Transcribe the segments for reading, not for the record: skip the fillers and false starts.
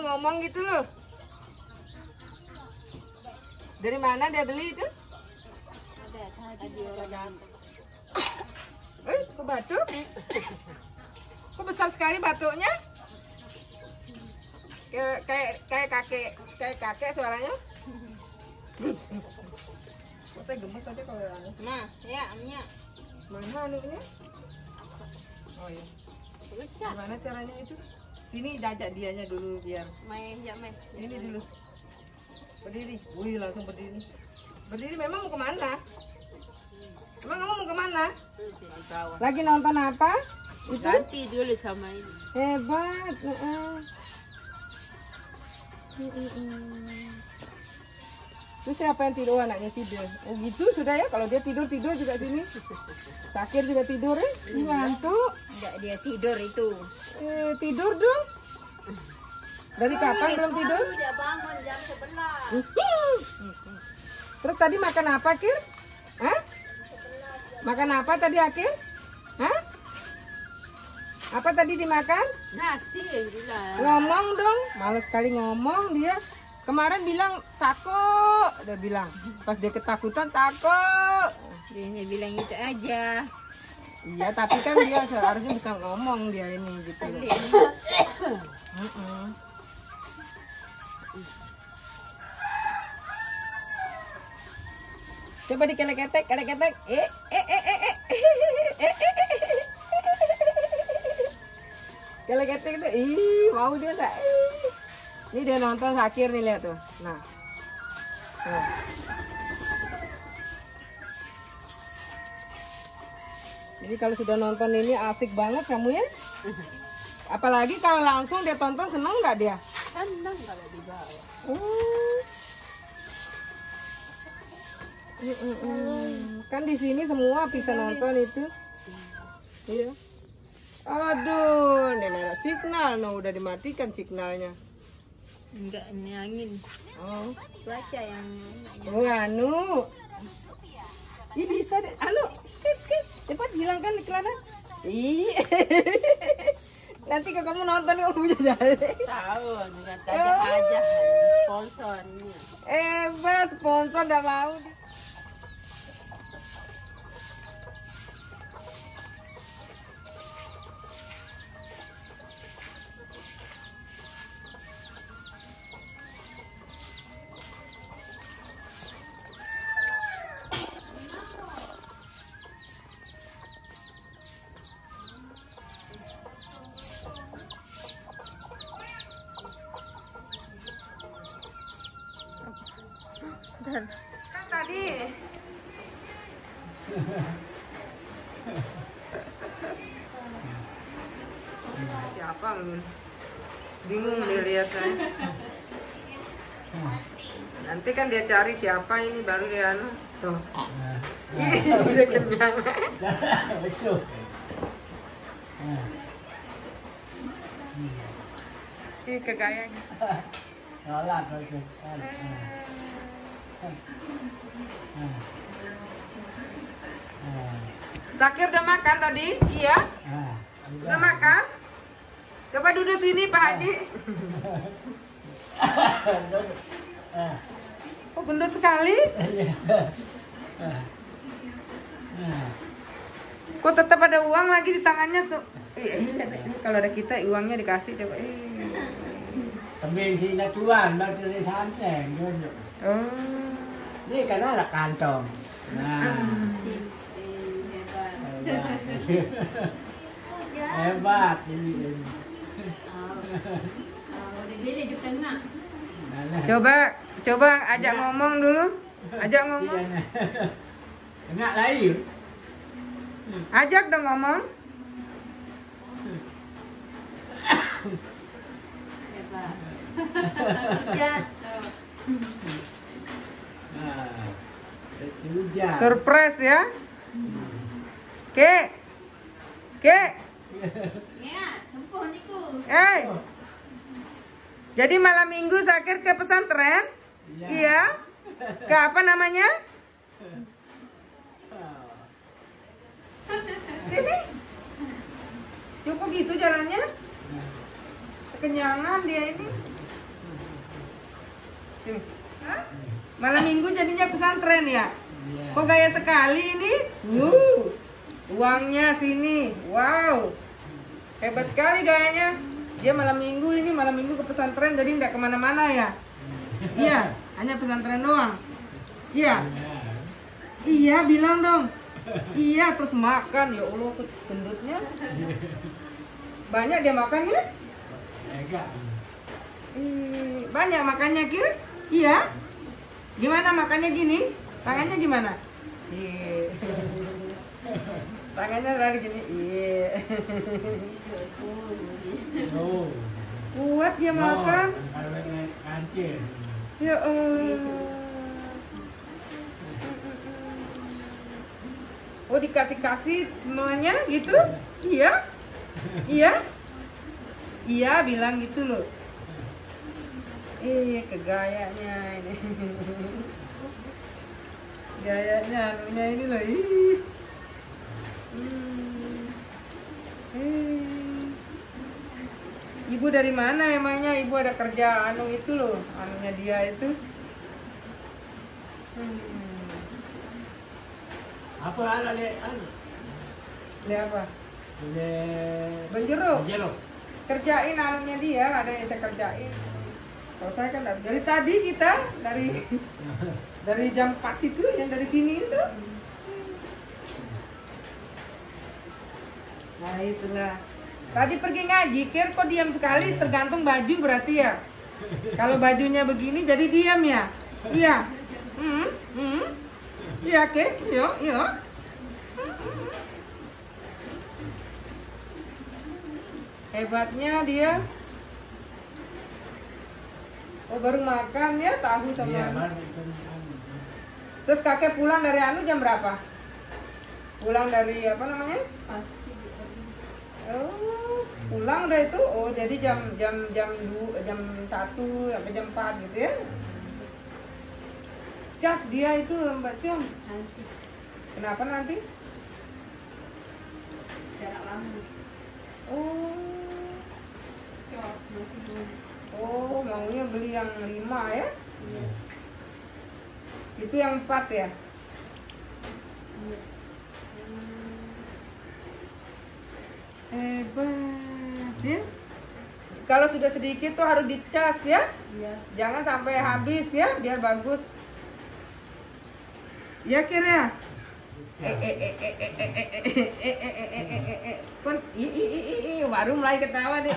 ngomong gitu loh. Dari mana dia beli itu? Kok batuk? Kok besar sekali batuknya? Kayak kakek suaranya. Saya gemes aja kalau anu. Nah, ya, amnya. Mana anunya? Oh iya. Gimana caranya itu? Sini ajak dianya dulu biar. Main, ya main. Ini dulu. Berdiri. Wih, langsung berdiri. Berdiri memang mau kemana? Emang kamu mau kemana? Lagi nonton apa? Itu? Ganti dulu sama ini. Hebat. Terus siapa yang tidur? Anaknya tidur. Oh gitu sudah ya. Kalau dia tidur juga sini. Sakir juga tidur ya. Ngantuk. Enggak, dia tidur itu. Tidur dong. Dari kapan belum tidur? Dia bangun jam 11. Terus tadi makan apa, Kir? Hah? Makan apa tadi, Akir? Hah? Apa tadi dimakan? Nasi bilang. Ngomong dong. Males sekali ngomong dia. Kemarin bilang takut, udah bilang. Pas dia ketakutan takut. Dia bilang itu aja. Iya, tapi kan dia seharusnya bisa ngomong dia ini gitu. Coba dikelek-ketek, kelek-ketek. Kelek-ketek itu, ih, mau dia tak? Ini dia nonton Sakir nih, lihat tuh. Nah. Jadi kalau sudah nonton ini asik banget kamu ya. Apalagi kalau langsung dia tonton, seneng nggak dia? Senang kalau dibawa. Kan di sini semua bisa nonton itu. Iya. Aduh, ini ada signal, no udah dimatikan signalnya. Enggak, ini angin. Oh, Cuaca yang oh anu. Ini bisa deh. Anu, skip. Cepat hilangkan iklannya. Ih. Nanti kalau kamu nonton kamu punya dari. tahu, enggak aja sponsornya. Sponsor enggak mau. Kan tadi siapa bingung dia lihat kan. Nanti kan dia cari siapa ini baru dia anu tuh. Ini udah kenyang. Ini kegayanya. Sakir udah makan tadi? Iya? Udah makan? Coba duduk sini Pak Haji. Oh gendut sekali? Kok tetap ada uang lagi di tangannya? Kalau ada kita uangnya dikasih coba. Kami sini tuan, mau tulis santai. Oh. Ini kan ada kantong. Nah. Hebat ini. Coba ajak ngomong dulu. Ajak ngomong. Enggak lain. Ajak dong ngomong. Hebat. Ya. Surprise ya. Ke. Ya, tempuh niku. Jadi malam minggu Sakir ke pesantren? Iya. Ke apa namanya? Sini. Cukup gitu jalannya? Kekenyangan dia ini. Sini. Hah? Malam minggu jadinya pesantren ya? Iya. Kok gaya sekali ini? Uangnya sini. Wow. Hebat sekali gayanya. Dia malam minggu ini, malam minggu ke pesantren jadi nggak kemana-mana ya? Iya, hanya pesantren doang. Iya. Iya, bilang dong. Iya, terus makan. Ya Allah, gendutnya. Banyak dia makan ya? Enggak. Banyak makannya Kir? Iya. Gimana makannya gini? Tangannya gimana? Iya. Tangannya lari gini. Iya. Oh. Kuat dia makan. Kalau kancil. Ya Oh, dikasih-kasih semuanya gitu? Iya? Iya? Iya, bilang gitu loh. Kegayanya ini. Gayanya anunya ini loh. Ibu dari mana emangnya? Ibu ada kerja anu itu loh, anunya dia itu. Apa ada le? Le apa? Le Benjeruk. jeruk. Kerjain anunya dia, ada yang saya kerjain. Kalau saya kan dari tadi kita dari jam 4 itu yang dari sini itu. Nah, itulah. Tadi pergi ngaji, Kir kok diam sekali, tergantung baju berarti ya. Kalau bajunya begini jadi diam ya. Iya. Iya, Kir. Iya. Hebatnya dia. Oh, baru makan ya tahu sama. Iya, anu. baru. Terus kakek pulang dari anu jam berapa? Pulang dari apa namanya? Oh, pulang udah itu. Oh, jadi jam 1 sampai jam 4 gitu ya. Cas dia itu Mbak Cium. Nanti Kenapa nanti? jarak lama. Oh. Cok, masih belum. Oh, maunya beli yang 5 ya? Iya. Itu yang 4 ya? Iya. Hebat ya. Kalau sudah sedikit tuh harus dicas ya. Iya. Jangan sampai habis ya, biar bagus. Ya Kir ya. Kon baru mulai ketawa deh.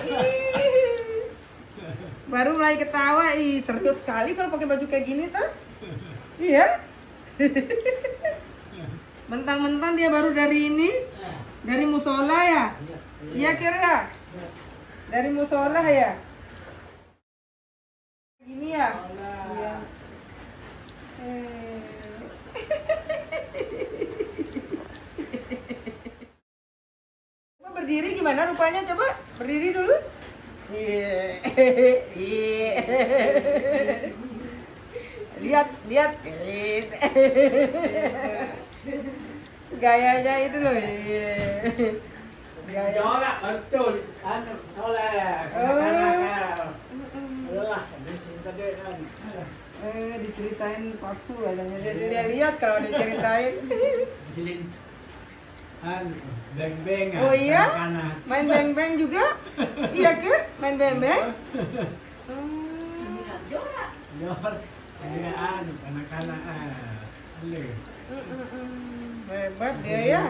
Baru mulai ketawa. Seru sekali kalau pakai baju kayak gini tuh. Iya. Mentang-mentang dia baru dari ini, dari musola ya. Iya Kir ya. Dari musola ya. Gini ya. Iya. Coba berdiri gimana rupanya? Coba berdiri dulu. Lihat. Gayanya itu loh. Gaya. Jorak betul. Anu soleh. Alah, di sini tadi kan. Diceritain waktu katanya dia lihat kalau diceritain. Silin. Beng-beng. Oh iya? Kanak-kanak. Main beng-beng juga? Iya Kir? Main beng-beng? Jorak. Jor. Dia kanak-kanak. Hebat dia ya.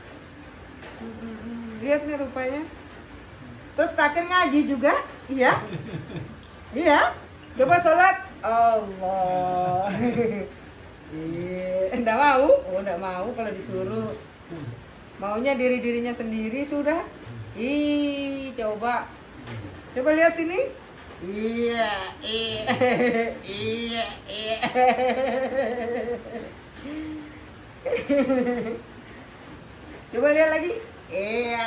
Lihat nih rupanya. Terus takir ngaji juga? Iya? Iya? Coba sholat. Allah. Enggak mau? Oh, enggak mau kalau disuruh. Maunya diri-dirinya sendiri sudah. Coba. Coba lihat sini. Iya. Coba lihat lagi. Iya.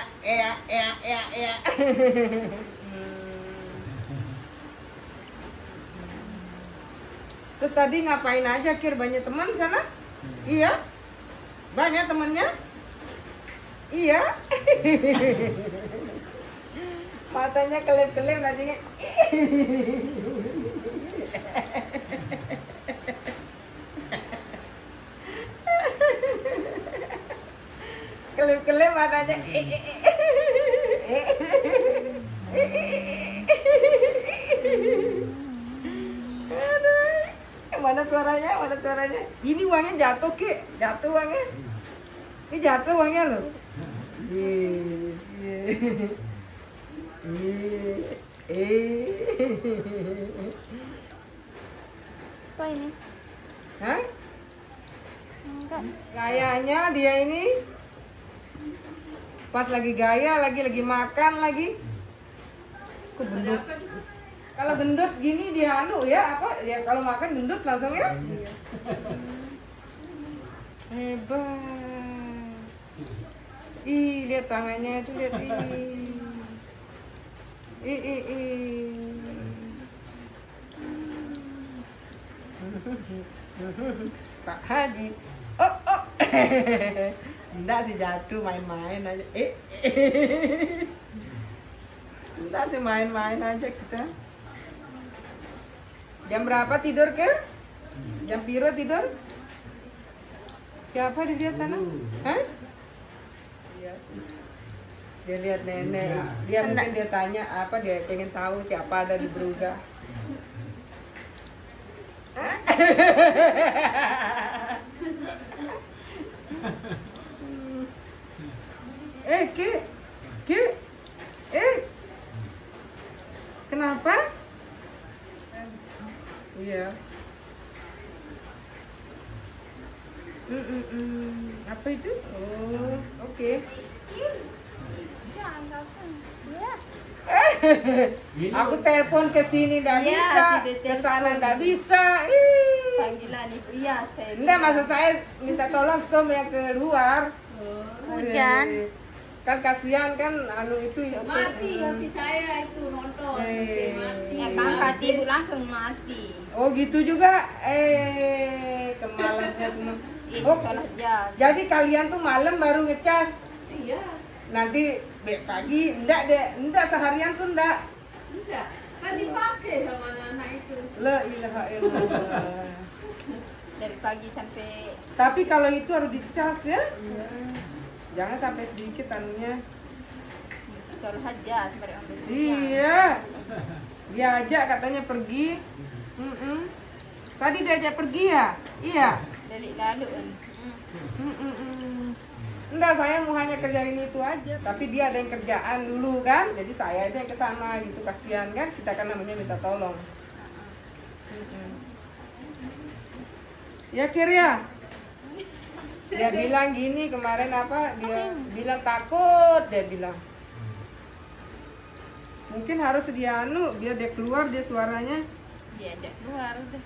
Terus tadi ngapain aja Kir? Banyak teman sana? Iya? Banyak temannya? Iya? Matanya kelip-kelip nantinya. kelip-kelip matanya. Aduh. Mana suaranya? Mana suaranya? Ini uangnya jatuh, Ki. Jatuh uangnya. Ini jatuh uangnya loh. Apa ini? Hah? Enggak. Kayaknya dia ini pas lagi gaya, lagi makan lagi. Kok gendut? Kalau gendut gini dia anu ya apa? Ya kalau makan gendut langsung ya. Hebat. Ih, lihat tangannya itu, lihat ih. Pak Haji. Oh. Enggak sih jatuh main-main aja. Enggak sih main-main aja kita. Jam berapa tidur ke? Jam piro tidur? Siapa di dia sana? Hah? Dia lihat nenek. Dia mungkin dia tanya apa, dia pengen tahu siapa ada di Bruga. Ki. Kenapa? Iya. Apa itu? Oh, oke. Aku telepon ke sini nggak Iya, bisa, tidak ke sana telepon. nggak bisa. Panggilan ibu iya saya. Enggak, maksud saya minta tolong som yang keluar. Hujan. Kan kasihan kan anu itu Mati hati saya itu nonton. Mati. Angkat ibu langsung mati. Oh gitu juga. Kemalasnya semua. Ibu sholat jas. Jadi kalian tuh malam baru ngecas. Iya. Nanti pagi enggak seharian tuh enggak. Enggak. Kan dipakai sama anak itu. La ilaha illallah. Dari pagi sampai Tapi kalau itu harus dicas ya. Jangan sampai sedikit anunya. mesti sholat jas sampai ambil. Iya. Diajak katanya pergi. Tadi diajak pergi ya? Iya. Dari lalu kan. Enggak, saya mau hanya kerjain itu aja. Tapi dia ada yang kerjaan dulu kan. Jadi saya aja yang kesana gitu, kasihan kan. Kita kan namanya minta tolong. Ya Kir ya. Dia bilang gini kemarin apa? Dia bilang takut, dia bilang. Mungkin harus dia anu, biar dia keluar dia suaranya. Diajak keluar udah.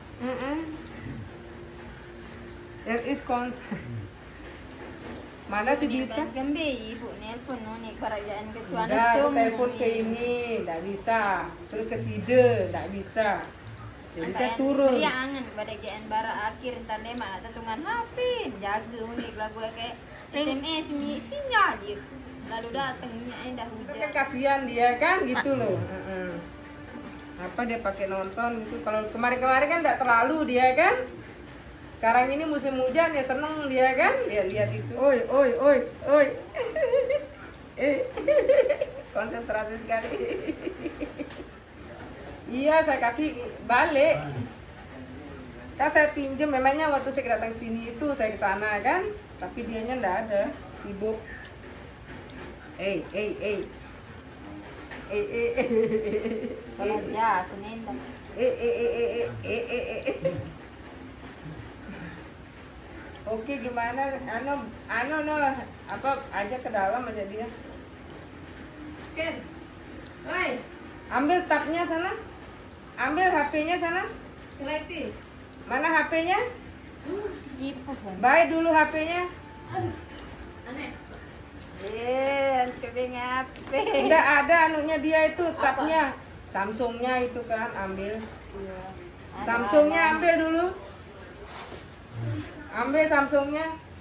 There is concern. Mana si Dita? Gembe ibu nelpon nih kerajaan ketua Enggak, aku telepon ke ini, enggak bisa. Terus ke Side, enggak bisa. Jadi saya turun. Dia angan pada gian bara akhir entar lema atau tungan HP jaga unik lagu kayak SMS ni sinyal dia. Lalu datangnya dah Kan hujan. kasihan dia kan gitu loh. Apa dia pakai nonton gitu. Kalau kemarin-kemarin kan enggak terlalu dia kan. Sekarang ini musim hujan ya seneng dia kan. Lihat itu. Oi. Konsentrasi sekali. Iya, saya kasih balik. Kan saya pinjem, memangnya waktu saya datang sini itu saya ke sana kan, tapi dianya enggak ada, sibuk. Sholat jas Senin dah. Oke, gimana? Anu no, apa aja ke dalam aja dia. Ken. Oi, Ambil tabnya sana. Ambil HP-nya sana. Keleti. Mana HP-nya? Ibu kan. Baik dulu HP-nya. Aneh. Coba ngape? Enggak ada anunya dia itu tabnya. Samsungnya itu kan ambil. Samsungnya ambil dulu. Ambil Samsungnya.